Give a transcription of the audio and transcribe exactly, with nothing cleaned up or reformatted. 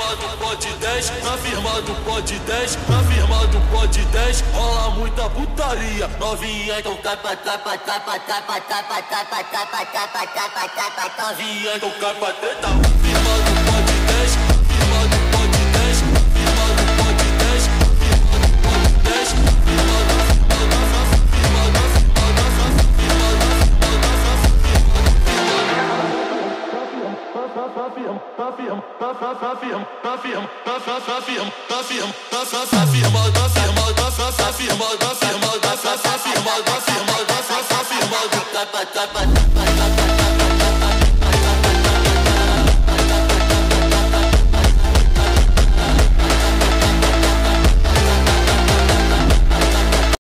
firma do Pod dez, na firma do Pod dez, na firma do Pod dez, rola muita putaria. Novinha, então capa, capa, capa, capa, capa, capa, capa, capa, capa, capa, novinha, então capa treta. Firma do Pod dez, firma do Pod dez, firma do Pod dez, firma do Pod dez, firma da, firma da, firma da, firma da, firma da, firma da, firma da,